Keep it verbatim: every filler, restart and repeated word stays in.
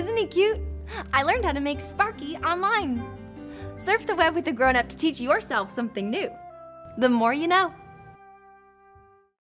Isn't he cute? I learned how to make Sparky online. Surf the web with a grown-up to teach yourself something new. The more you know.